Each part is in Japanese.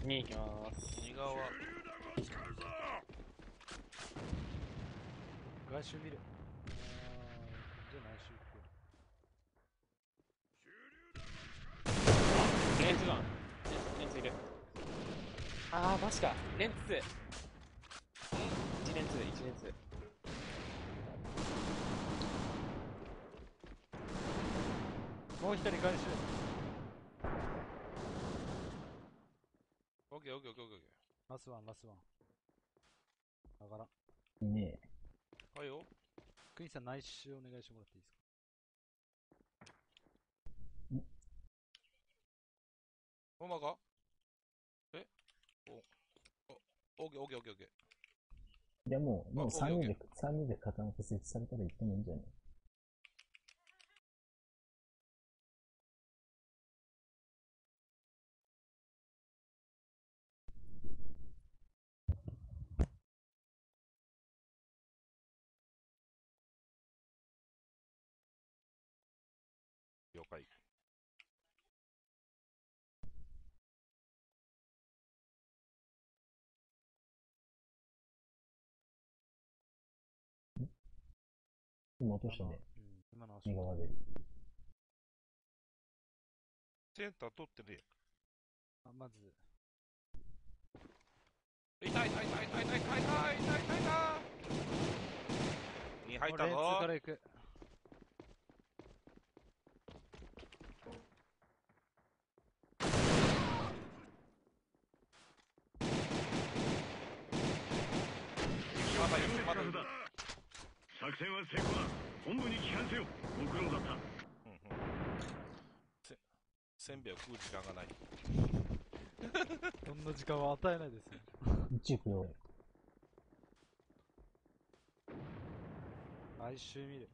に行きます。 右側。 外周見る。じゃあ内周行く。 レンズワン。レンズいる。あー、マジか。レンツー。1レンツー、1レンツー。 もう一人外周。 オッケーオッケーオッケーオッケー。 ラスワン、ラスワン。だから。 いねえ。 はいよ。 クイーンさん内周お願いしてもらっていいですか。 ほんまか？え？オッケーオッケーオッケーオッケー。 いやもう3人オッケで、3人で固めて設置されたら行ってもいいんじゃない？ 了解。 今落としたね。 今の右側で。 センター取ってね。 まず。 痛い痛い痛い痛い痛い痛い痛い痛い痛いに入ったぞ。 レンツから行く。 まだいるまだいる。 作戦は成功だ。本部に帰還せよ。ご苦労だった。 せんべいを食う時間がない。 そんな時間は与えないですよ。 1行くよ。 外周見る。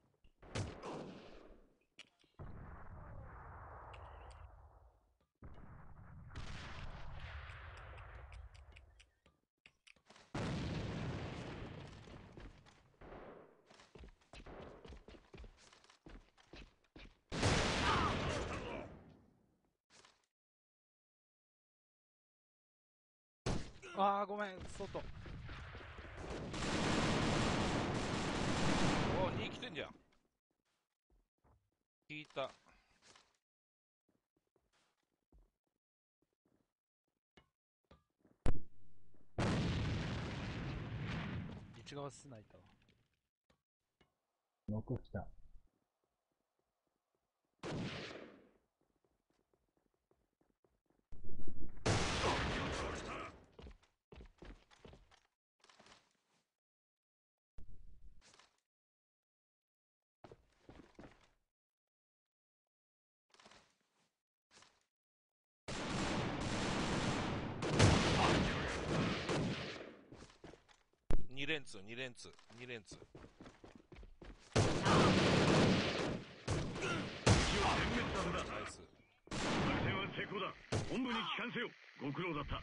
あーごめん、外。 おお、2来てんじゃん。聞いた。 内側スナイター。 6来た。 2連ツ2連ツ2連ツ。ナイス。 作戦は成功だ。本部に帰還せよ。ご苦労だった。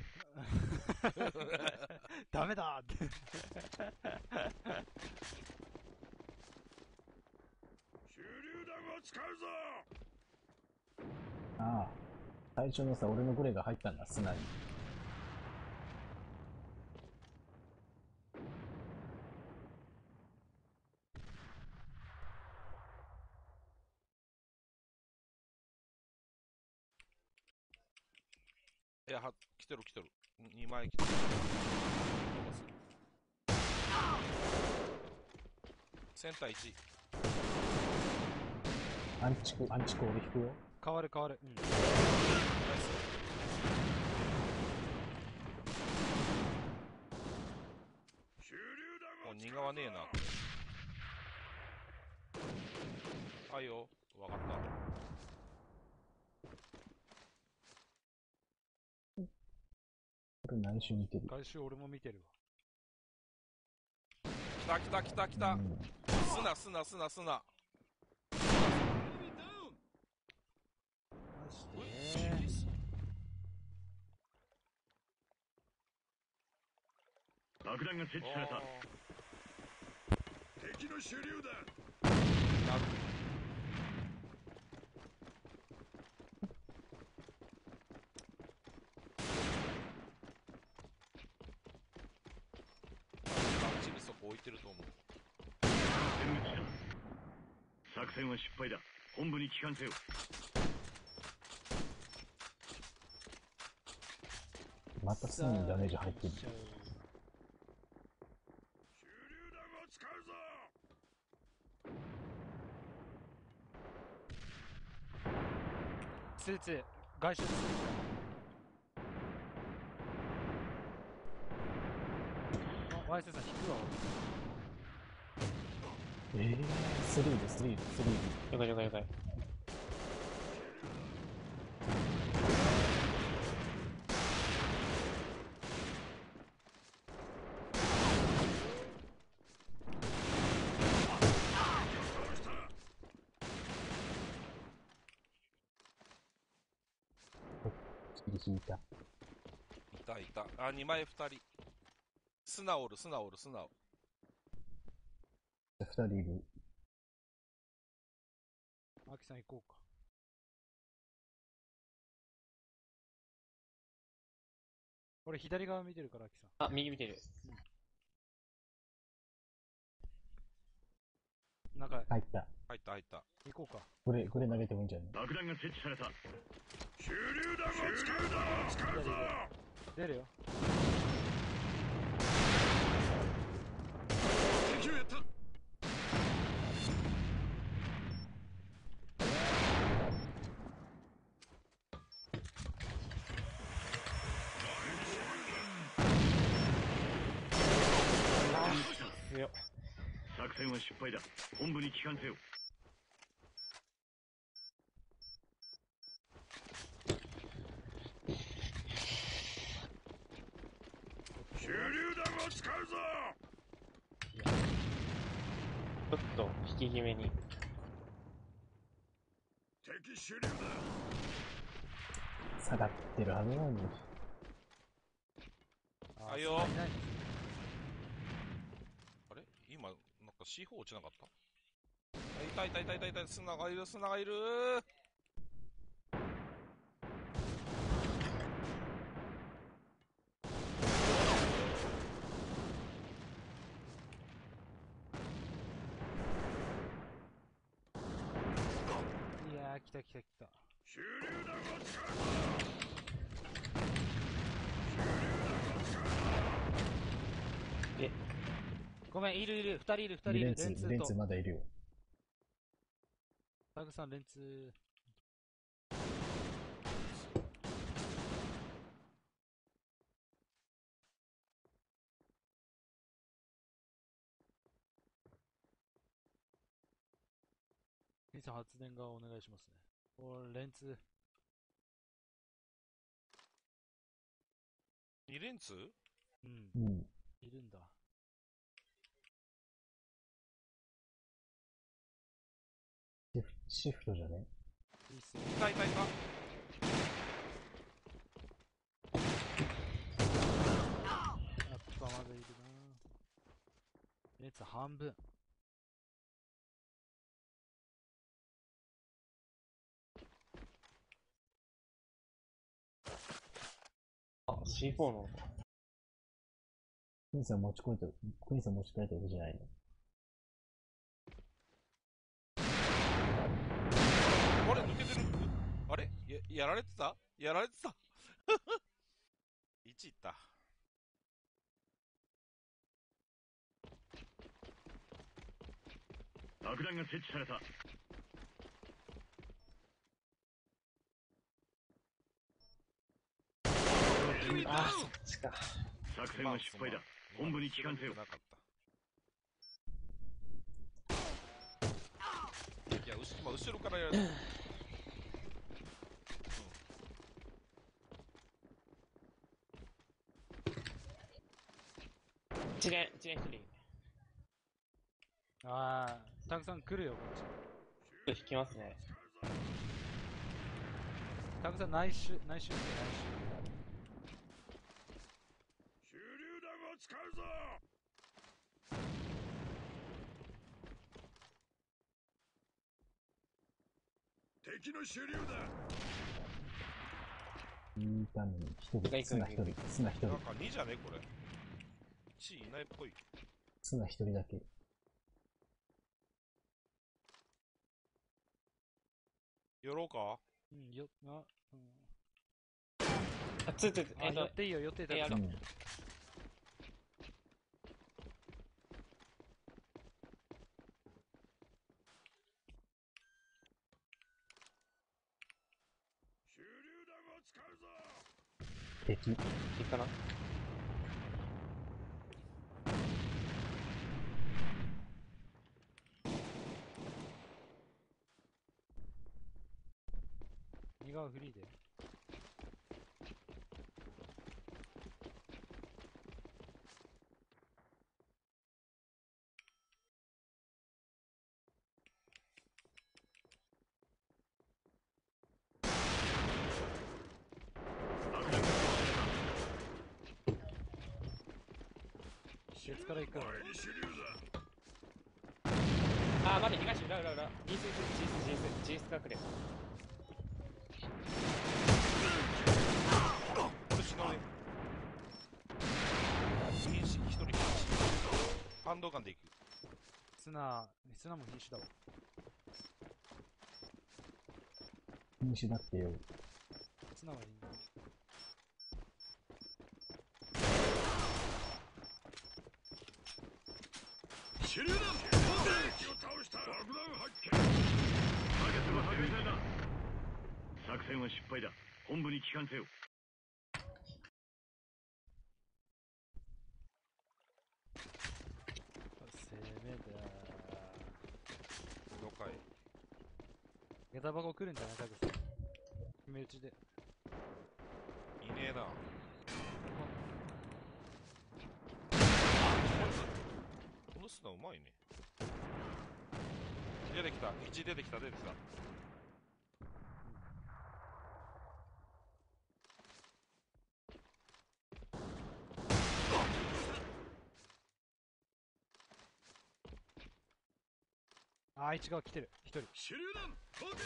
ダメだって。 手榴弾を使うぞ。 ああ。最初のさ、俺のグレが入ったんだ、スナイ。 いや、来てる来てる。2枚来てる。センター1。 アンチコ俺引くよ。 変わる変わる。 ナイス。もう2側ねえな。はいよ、わかった。 これ内周見てる。 外周俺も見てるわ。 来た来た来た来た。すなすなすなすな。 マジで爆弾が設置された。敵の手榴弾。 ってると思う。 殲滅した作戦は失敗だ。本部に帰還せよ。 またすぐにダメージ入ってる。 手榴弾を使うぞ。 ついつい外周するじゃん。あ、ワイセンさん引くわ。 スリール、スリール、スリール。 了解了解了解。 引いた。 いたいた。あ、2枚2人。砂おる、砂おる、砂おる。 二人いる。 アキさん行こうか。俺左側見てるから、アキさん。 あ、右見てる。 中へ入った。 入った入った。 行こうか。 これ投げてもいいんじゃない？ 爆弾が設置された。手榴弾を使うぞ。使うぞ。 出るよ。 敵をやった。 強っ。 作戦は失敗だ。本部に帰還せよ。手榴弾を使うぞ。 ちょっと引き気味に。 敵手榴弾。 下がってるはずなのに。 あいよ。 いない。 あれ今、なんか C4 落ちなかった？あ、いたいたいたいたいた、砂がいる、砂がいる。 いやー、来た来た来た。 手榴弾を使うぞ。 え、 ごめん、いるいる。二人いる、二人いる。 レンツ、レンツレンツと。 まだいるよ。 タグさん、レンツ。兄さん、発電側お願いしますね。レンツ。 2連ツ？ うんう、ん。 いるんだ。 シフトじゃね？ いいっすよ。 いたいたいた。 やっぱまだいるな。レンツ半分。 あ、C4 の。 クイーンさん持ち帰ったわけじゃないの？ あれ抜けてる。あれやられてたやられてた。1いった。 爆弾が設置された。 あ、そっちか。 作戦は失敗だ。本部に帰還せよ。 なかった。いや、後ろからやられた。 一連一人。 あー、タグさん来るよ、こっち。 ちょっと引きますね。 タグさん、内周見て、内周。 手榴弾を使うぞ。敵の手榴弾。 いいたのに、一人、砂一人、砂一人。 なんか2じゃねこれ。1いないっぽい。 ツナ一人だけ。 寄ろうか。 うん、よ、あ、うん。 あ、つ、 あ、寄っていいよ、寄っていいよ。 ううんん。敵。 いいかな。 右側フリーで。鉄から行くから。 あ、待って、東、裏。GS 隠れ。 俺死なね。瀕死、一人瀕死。ハンドガンで行く。 ツナも瀕死だわ。 瀕死だってよ。 ツナはいいんだ。 手榴弾敵を倒した。爆弾発見。ターゲットが破壊された。作戦は失敗だ。本部に帰還せよ。 攻めだ。 了解。 下駄箱来るんじゃないかぐさ。決め打ちで。 いねえな。この砂うまいね。出てきた。1出てきた。 あいつが来てる。一人。 手榴弾攻撃。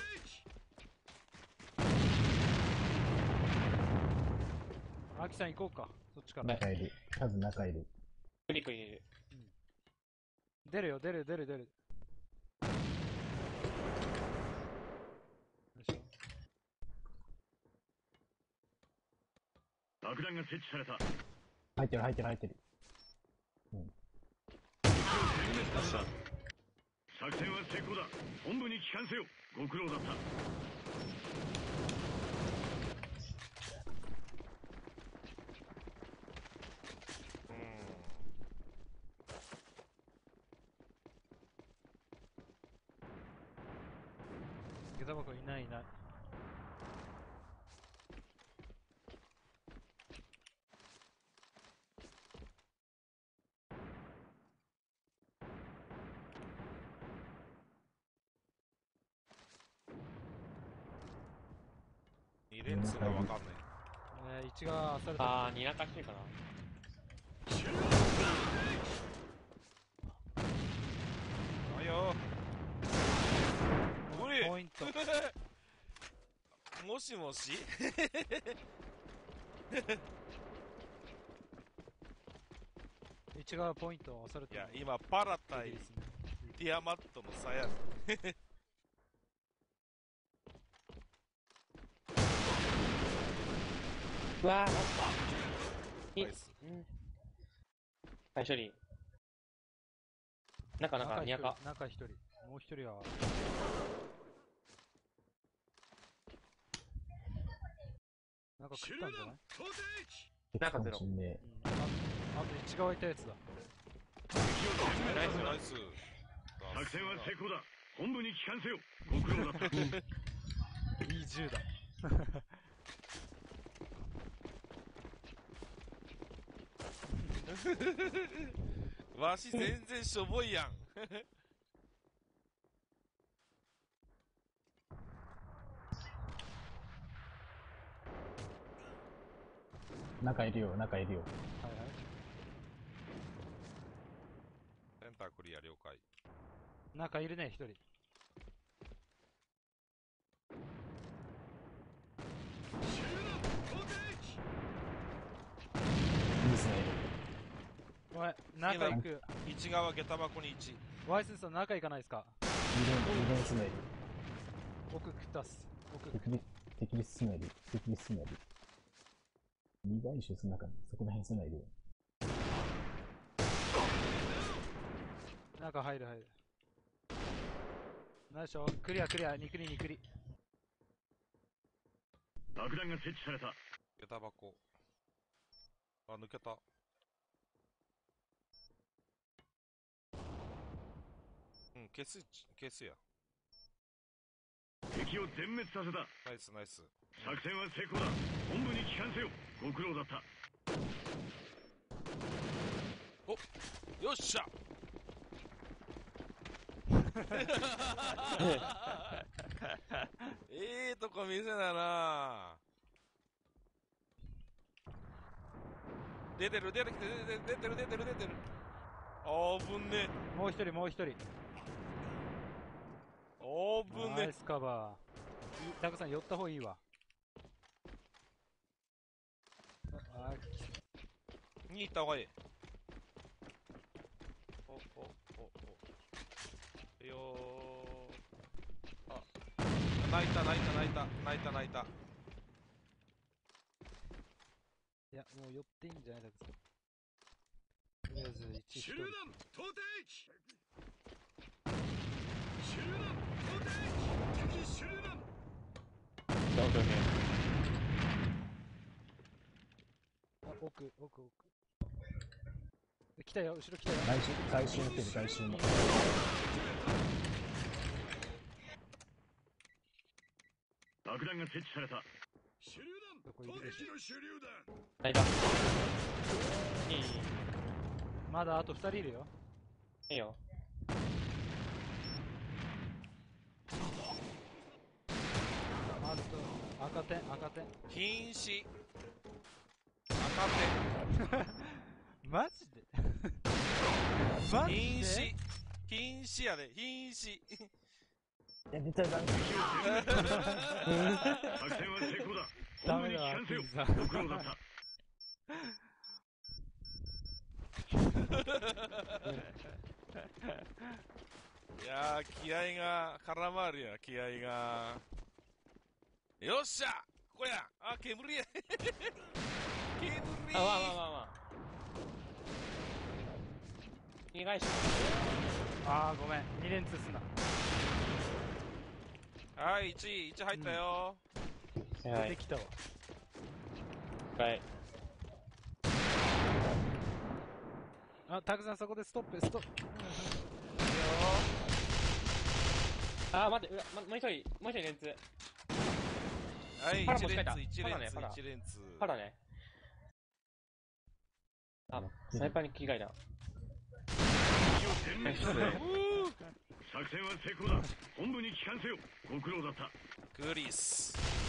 アキさん行こうか。そっちから。 中いる。多分中いる。 クリック入れる。 出るよ、出る。よいしょ。 爆弾が設置された。 入ってる。 作戦は成功だ。本部に帰還せよ。ご苦労だった。 下駄箱いない。 2連通がわかんない。 1がされた。 あー、2中来てるかな。 はいよ無理ポイント。 もしもし 1がポイント押された。 いや、今パラ対いいですね。 ティアマットの差や。 うわー、マジか。 ナイス。 最初に。中、2中。 中一人。もう一人は。なんか食ったんじゃない？ 中ゼロ。 かもしんねあと1側いたやつだ。 ナイスナイス。 作戦は成功だ。本部に帰還せよ。ご苦労だった。 いい銃だ。 わし全然しょぼいやん。 中いるよ。 はいはい。 センタークリア了解。 中いるね、一人。 ニースがいる。 うわごめん。中行く。 1側下駄箱に1。 ワイスンさん中行かないですか？ 二連スメリ。 奥食ったっす。奥。 敵リスメリ。敵リスメリ。二番一周すん中に、そこら辺すないで。 中入る。ナイスショー。クリア、2クリ。 爆弾が設置された。 下駄箱。あ、抜けた。うん、消すや。 敵を全滅させた。 ナイスナイス。 作戦は成功だ。本部に帰還せよ。ご苦労だった。 よっしゃとこ見せだな。出てる。あぶんね。 もう一人。 あぶんね。 ナイスカバー。タクさん寄った方がいいわ。 に行った方がいい。よー。あ、泣いた。 いや、もう寄っていいんじゃないですか。とりあえず1 手榴弾投擲。敵手榴弾。 オッケー。 あ、奥。来たよ、後ろ来たよ。 外周の手で外周の。 爆弾が設置された。手榴どこ弾。 いるでしょ。 の手榴弾。 泣いた。 まだあと2人いるよ。 いいよ。 あと赤点。 瀕死。赤マジで点。瀕死やで。瀕死。 いや、出た。 作戦は成功だ。 ダメだわ、 本部に帰還せよ。 キンさん。 ご苦労だった。 いやー、気合が空回るや。気合が。よっしゃここや。あ、煙や。煙。 まあ。被害者。 あーごめん、2連通すんな。 はい1入ったよ。 はい。 出てきたわ。 はい。 あ、タクさんそこでストップ。 あー、待って、もう一人連通。 はいパラも使えた 1 パラね連通。 パラね。あ、スナイパーに切り替えた。 敵を全滅させた。作戦は成功だ。本部に帰還せよ。ご苦労だった。 クリス。